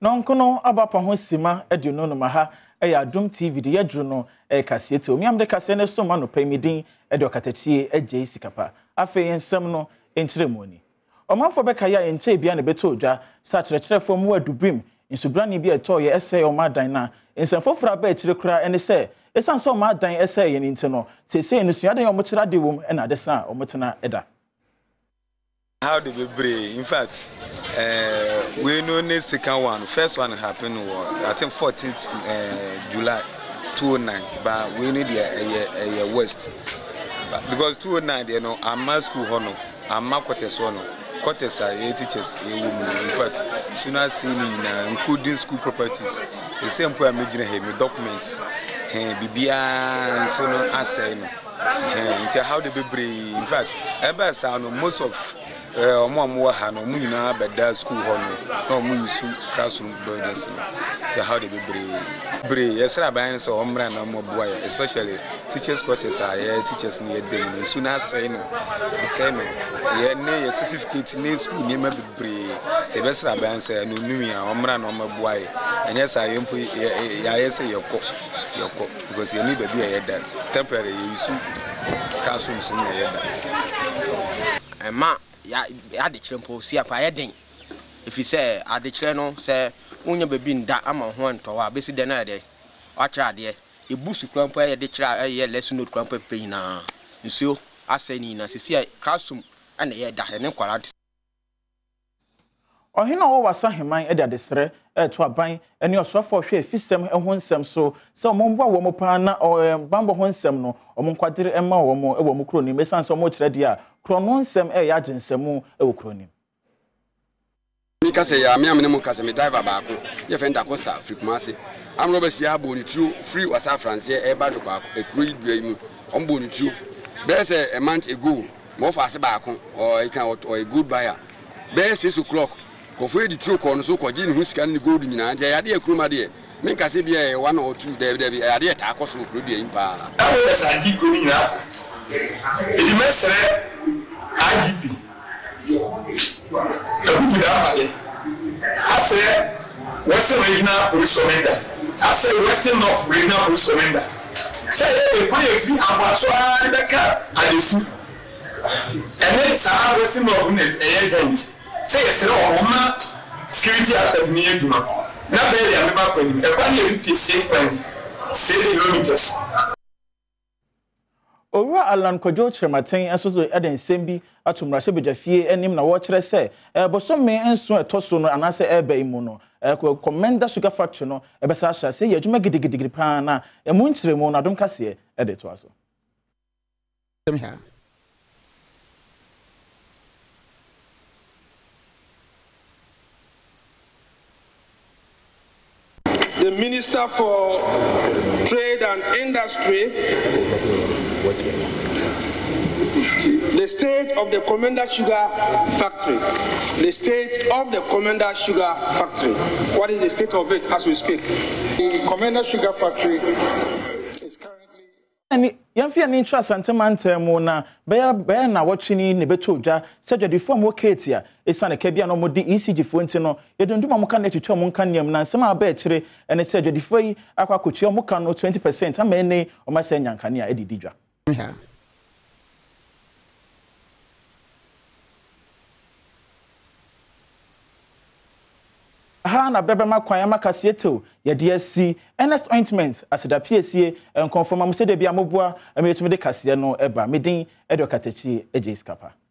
Nonkono abapa ho sima eduno no maha Adom TV de yadru no Kasiebo Tau miam de Kasee ne so ma no pemidin de okatachie agye sikapa afi ensem no enkyeremoni omanfo beka ya enche bia ne beto odwa sa kyerɛkyerɛfo mu adubrim nsubrani bi eto ye ese o madan na ensemfofra ba ekyire kura ene se esan so madan ese ye nti no sese enusuadan o mokyera de wom na de sa o motena eda. How did we break? In fact, we know the second one. First one happened I think 14th July 2009, but we need a West. Because 2009, you know, I'm a school honor, I'm a quarters honor. Quarters are teachers, a woman. In fact, soon as seeing including school properties, the same point I'm making documents, BBI, so no assay. How did we break? In fact, ever sound most of Omo ha no mu nyina beda school ho no mu yusu classroom buildings to how they be brave yesra ban so omra na mo boy especially teachers quarters are teachers near them so na say no ye ne certificate ne school ne ma be brave te besra ban say no numia omra na mo boy enye say yempo ya yese yoko because ye ni baby ya da temporary yusu classrooms in ya da ma ya de kyerempo si apa ye den if you say ade kyere no say unya baby nda ama ho ntowa besi de na de wa kyere ade e busu krampo ye de kyere ye lesson note krampo pe na nsuo asani na sisi classroom ana ye da ne kwara ohina wo wasa heman e de adesere to aban ene osofo hwe fisem ho nsem so se omombo wo mo pa na bambo ho nsem no omonkwadire ema wo mo e wo mo kronim esan so mo kyere de a krono nsem e ya agensemu e wo kronim mi Kasee ya mi amene mo Kasee me driver baako ye fenda Costa Frikumase amro be sia bo ni tuo free wasa France e ba do baako e kro idua mu ombo ni tuo be say a month ago mo fa ase baako or you can or a good buyer be 6 o'clock ko fo edi tuo ko no so ko gi ni hu sika ni gold nyina nje ya de ekruma de mi Kasee bia e 1 or 2 de ya de ta akoso kro dua yin pa awo be sa gi kro ni nyina afo edi mesre IGP I say Western Regional Police Commander. I say Western North Regional Police Commander. Say they put a few ambassadors in the car and the food. And then some Western North agent. Say yes, security aspect near do not. Now they are back when a 56.6 kilometers. Owura Alan Kojo Chirmaten asoso eden sembi atumrahye bedwafie enim na wo kire se bosome enso etoso no anase eba imu no Commander Sugar Factory no ebesa ahya se ye adwuma gidigidi pa na emu nkyeremu na Adom Kasee ede to aso. The Minister for Trade and Industry, the state of the Commander Sugar Factory, the state of the Commander Sugar Factory. What is the state of it as we speak? The Commander Sugar Factory is currently... Ani yamfia ni interest antemantemu na be na watchini ne beto odwa sejadi form wo ketia esane ka bia no modi ECG fo nti no yedunduma mo ka na twetwa mo nka niam na nsem aba ekire ene sejadi fo yi akwa kotua mo ka no 20% ama ene o ma se nyankane a edidi dwa ha na brebe makwan ya Kasiebo Tau ye de asi Ernest ointment aseda piesie enkonfoma mo se de bia moboa emetumi de Kasee no eba medin edo katachie agye skapa.